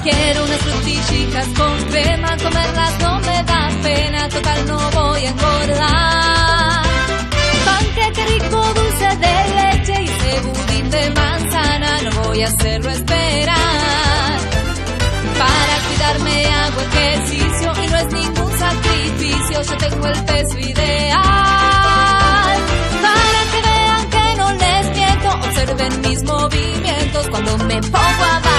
Quiero unas frutillitas con crema, comerlas no me da pena, total no voy a engordar. Panqueque rico, dulce de leche y ese budín de manzana, no voy a hacerlo esperar. Para cuidarme hago ejercicio y no es ningún sacrificio, yo tengo el peso ideal. Para que vean que no les miento, observen mis movimientos cuando me pongo a bailar.